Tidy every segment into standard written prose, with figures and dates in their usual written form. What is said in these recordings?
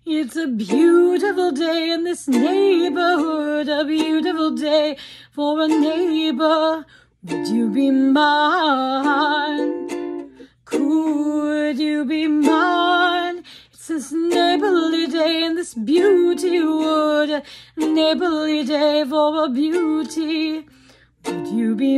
It's a beautiful day in this neighborhood, a beautiful day for a neighbor. Would you be mine? Could you be mine? It's this neighborly day in this beauty wood, a neighborly day for a beauty. Would you be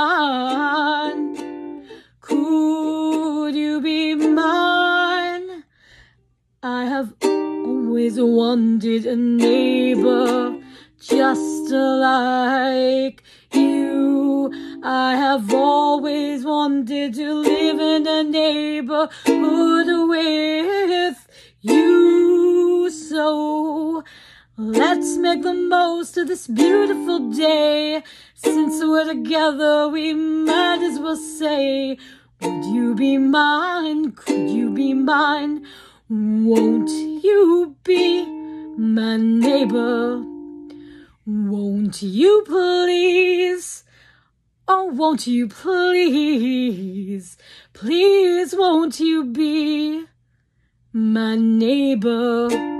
mine? Could you be mine? I have always wanted a neighbor just like you. I have always wanted to live in a neighborhood with you. So let's make the most of this beautiful day. Since we're together, we might as well say, would you be mine? Could you be mine? Won't you be my neighbor? Won't you please? Oh, won't you please? Please, won't you be my neighbor?